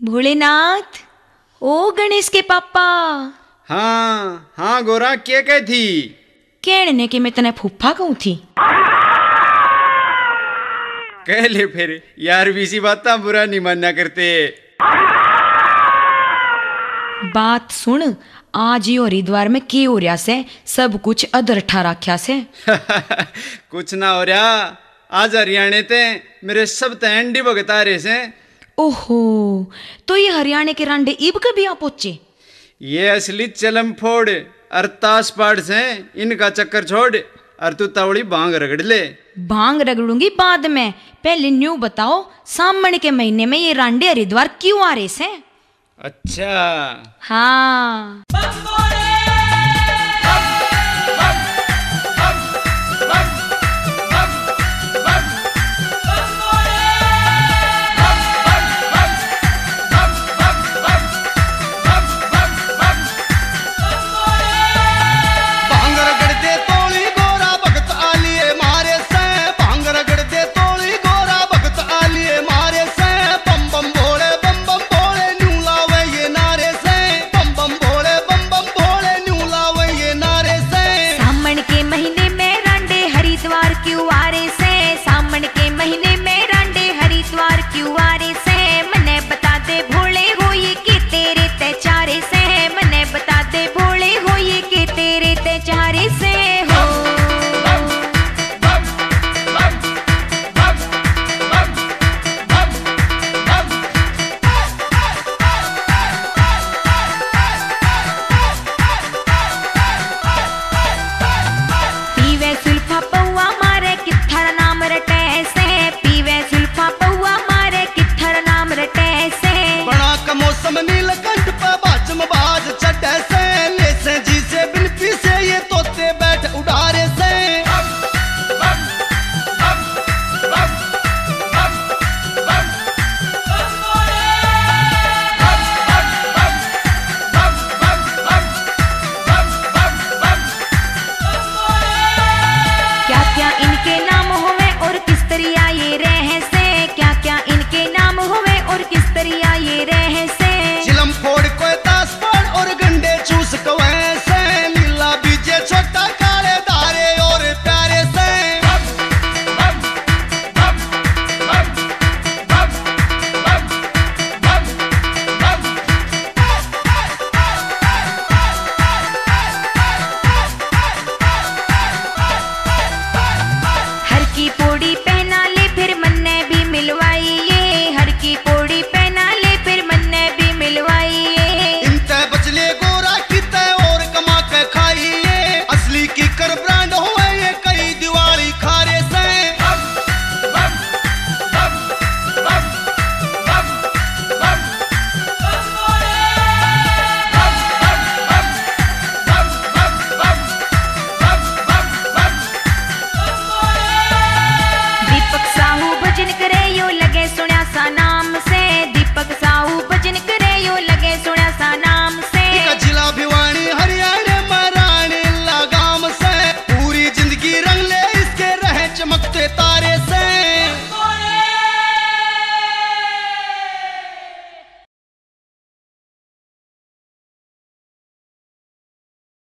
भोलेनाथ, ओ गणेश के पापा। हाँ हाँ गोरा, क्या कह थी? कहने के मैं तने फूफा कहूँ थी। कह ले फिर यार, बीसी बात बुरा नहीं मानना करते। बात सुन, आज ही हरिद्वार में की हो रहा से, सब कुछ अदर ठा रखा से। कुछ ना हो रहा, आज हरियाणा ते मेरे सब तैंडी भगता रहे से। ओहो, तो ये हरियाणा के रांडे इब कभी आ पहुंचे? ये असली चलम फोड़ अरतास पाड़ से, इनका चक्कर छोड़ और तू तवड़ी भांग रगड़ ले। भांग रगड़ूंगी बाद में, पहले न्यू बताओ, सामने के महीने में ये रांडे हरिद्वार क्यों आ रहे से? अच्छा हाँ, मौसम नील